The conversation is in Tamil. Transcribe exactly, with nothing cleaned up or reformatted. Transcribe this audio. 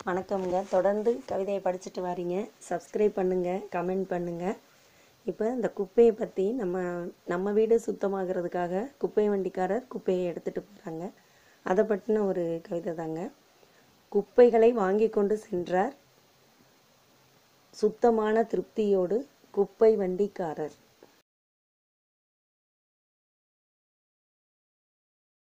வணக்கம்ங்க. தொடர்ந்து கவிதையை படிச்சுட்டு வாரீங்க. சப்ஸ்கிரைப் பண்ணுங்கள், கமெண்ட் பண்ணுங்கள். இப்போ இந்த குப்பையை பற்றி நம்ம நம்ம வீடு சுத்தமாகிறதுக்காக குப்பை வண்டிக்காரர் குப்பையை எடுத்துகிட்டு போகிறாங்க. அதை பற்றின ஒரு கவிதை தாங்க. குப்பைகளை வாங்கி கொண்டு சென்றார் சுத்தமான திருப்தியோடு குப்பை வண்டிக்காரர்.